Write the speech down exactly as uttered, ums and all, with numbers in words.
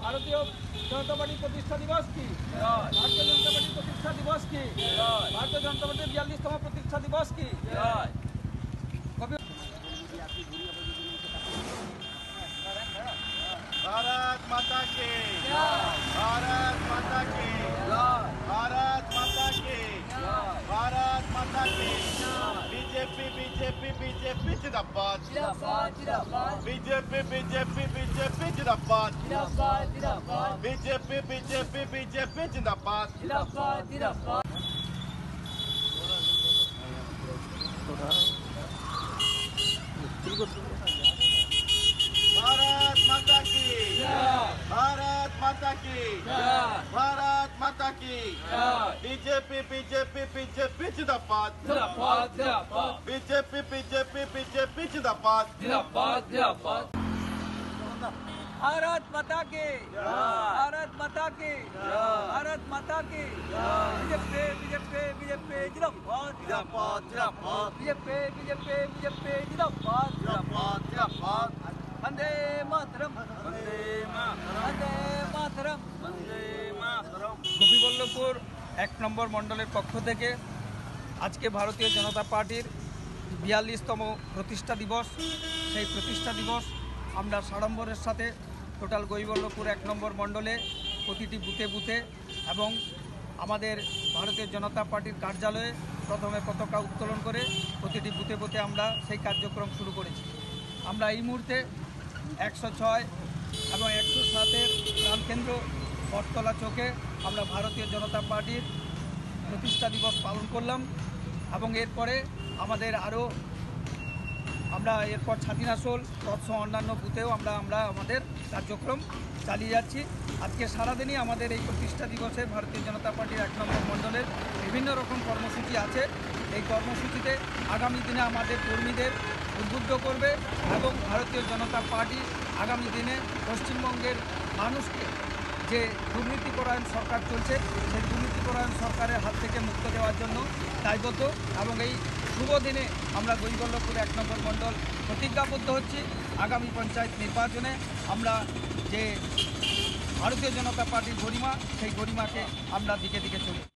ভারতীয় জনতা পার্টির প্রতিষ্ঠা দিবস কি? ভারতীয় জনতা পার্টির প্রতিষ্ঠা দিবস কি? ভারতীয় জনতা পার্টির বিয়াল্লিশতম প্রতিষ্ঠা দিবস কি? भारत माता की भारत माता की भारत माता की भारत माता की बीजेपी बीजेपी बीजेपी जिंदाबाद बीजेपी बीजेपी बीजेपी जिंदाबाद बीजेपी बीजेपी बीजेपी जिंदाबाद भारत माता की भारत माता की भारत माता की बीजेपी बीजेपी बीजेपी जिंदाबाद बीजेपी बीजेपी बीजेपी जिंदाबाद भारत माता की भारत माता की भारत माता की बीजेपी बीजेपी बीजेपी जिंदाबाद जिंदाबाद जिंदाबाद बीजेपी बीजेपी बीजेपी जिंदाबाद जिंदाबाद जिंदाबाद वंदे मातरम वंदे मातरम वंदे मातरम वंदे मातरम। গোপীবল্লভপুর এক নম্বর মণ্ডলের পক্ষ থেকে আজকে ভারতীয় জনতা পার্টির বিয়াল্লিশতম প্রতিষ্ঠা দিবস, সেই প্রতিষ্ঠা দিবস আমরা সাড়ম্বরের সাথে টোটাল গোপীবল্লভপুর এক নম্বর মণ্ডলে প্রতিটি বুথে বুথে এবং আমাদের ভারতীয় জনতা পার্টির কার্যালয়ে প্রথমে পতাকা উত্তোলন করে প্রতিটি বুথে বুথে আমরা সেই কার্যক্রম শুরু করেছি। আমরা এই মুহূর্তে একশো ছয় এবং একশো সাতের প্রাণকেন্দ্র বটতলা চোখে আমরা ভারতীয় জনতা পার্টির প্রতিষ্ঠা দিবস পালন করলাম এবং এরপরে আমাদের আরও আমরা এরপর ছাতিনাশোল তৎসহ অন্যান্য বুথেও আমরা আমরা আমাদের কার্যক্রম চালিয়ে যাচ্ছি। আজকে সারাদিনই আমাদের এই প্রতিষ্ঠা দিবসে ভারতীয় জনতা পার্টির এক নম্বর মণ্ডলের বিভিন্ন রকম কর্মসূচি আছে। এই কর্মসূচিতে আগামী দিনে আমাদের কর্মীদের উদ্বুদ্ধ করবে এবং ভারতীয় জনতা পার্টি আগামী দিনে পশ্চিমবঙ্গের মানুষকে যে দুর্নীতিপরায়ণ সরকার চলছে সেই দুর্নীতিপরায়ণ সরকারের হাত থেকে মুক্ত দেওয়ার জন্য দায়বদ্ধ এবং এই শুভ দিনে আমরা গোপীবল্লভপুর এক নম্বর মণ্ডল প্রতিজ্ঞাবদ্ধ হচ্ছি আগামী পঞ্চায়েত নির্বাচনে আমরা যে ভারতীয় জনতা পার্টির গরিমা সেই গরিমাকে আমরা দিকে দিকে চলি।